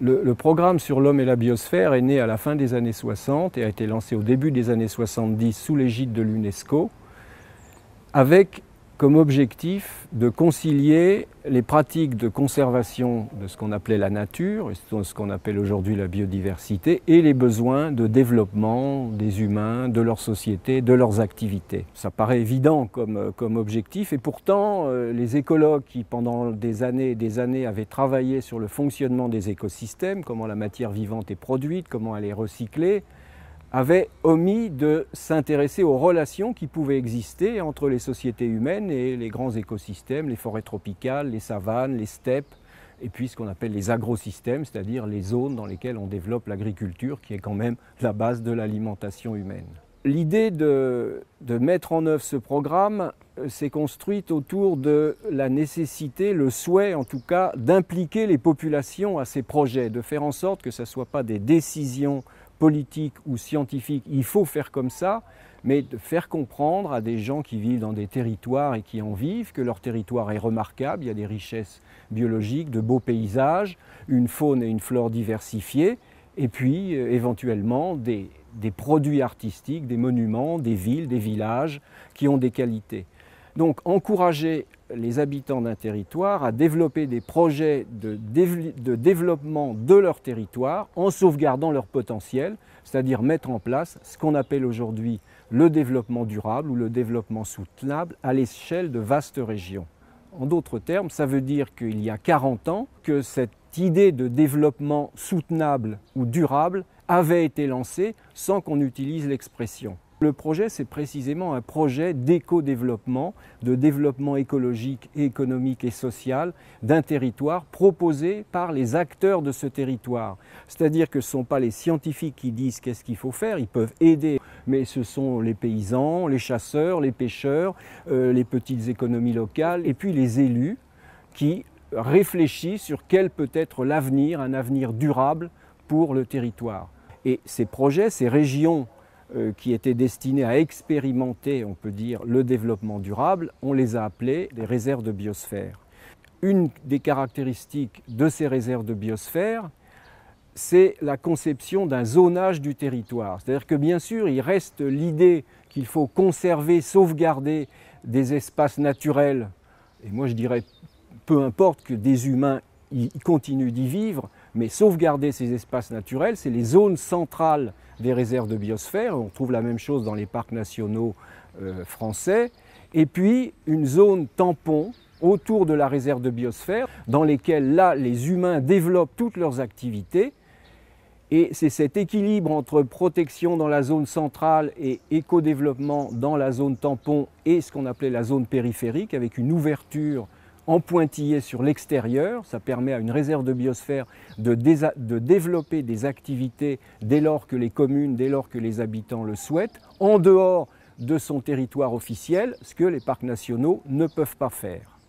Le programme sur l'homme et la biosphère est né à la fin des années 60 et a été lancé au début des années 70 sous l'égide de l'UNESCO, avec comme objectif de concilier les pratiques de conservation de ce qu'on appelait la nature, et ce qu'on appelle aujourd'hui la biodiversité, et les besoins de développement des humains, de leur société, de leurs activités. Ça paraît évident comme objectif, et pourtant les écologues qui pendant des années et des années avaient travaillé sur le fonctionnement des écosystèmes, comment la matière vivante est produite, comment elle est recyclée, avait omis de s'intéresser aux relations qui pouvaient exister entre les sociétés humaines et les grands écosystèmes, les forêts tropicales, les savanes, les steppes, et puis ce qu'on appelle les agrosystèmes, c'est-à-dire les zones dans lesquelles on développe l'agriculture, qui est quand même la base de l'alimentation humaine. L'idée de mettre en œuvre ce programme s'est construite autour de la nécessité, le souhait en tout cas, d'impliquer les populations à ces projets, de faire en sorte que ce ne soient pas des décisions politique ou scientifique, il faut faire comme ça, mais de faire comprendre à des gens qui vivent dans des territoires et qui en vivent que leur territoire est remarquable, il y a des richesses biologiques, de beaux paysages, une faune et une flore diversifiées, et puis éventuellement des produits artistiques, des monuments, des villes, des villages qui ont des qualités. Donc encourager les habitants d'un territoire à développer des projets de développement de leur territoire en sauvegardant leur potentiel, c'est-à-dire mettre en place ce qu'on appelle aujourd'hui le développement durable ou le développement soutenable à l'échelle de vastes régions. En d'autres termes, ça veut dire qu'il y a 40 ans que cette idée de développement soutenable ou durable avait été lancée sans qu'on utilise l'expression. Le projet, c'est précisément un projet d'éco-développement, de développement écologique, économique et social d'un territoire proposé par les acteurs de ce territoire. C'est-à-dire que ce ne sont pas les scientifiques qui disent qu'est-ce qu'il faut faire, ils peuvent aider, mais ce sont les paysans, les chasseurs, les pêcheurs, les petites économies locales et puis les élus qui réfléchissent sur quel peut être l'avenir, un avenir durable pour le territoire. Et ces projets, ces régions qui étaient destinés à expérimenter, on peut dire, le développement durable, on les a appelés des réserves de biosphère. Une des caractéristiques de ces réserves de biosphère, c'est la conception d'un zonage du territoire. C'est-à-dire que bien sûr, il reste l'idée qu'il faut conserver, sauvegarder des espaces naturels. Et moi je dirais, peu importe que des humains ils continuent d'y vivre, mais sauvegarder ces espaces naturels, c'est les zones centrales des réserves de biosphère. On trouve la même chose dans les parcs nationaux français. Et puis une zone tampon autour de la réserve de biosphère, dans lesquelles là, les humains développent toutes leurs activités. Et c'est cet équilibre entre protection dans la zone centrale et éco-développement dans la zone tampon et ce qu'on appelait la zone périphérique, avec une ouverture en pointillé sur l'extérieur. Ça permet à une réserve de biosphère de développer des activités dès lors que les communes, dès lors que les habitants le souhaitent, en dehors de son territoire officiel, ce que les parcs nationaux ne peuvent pas faire.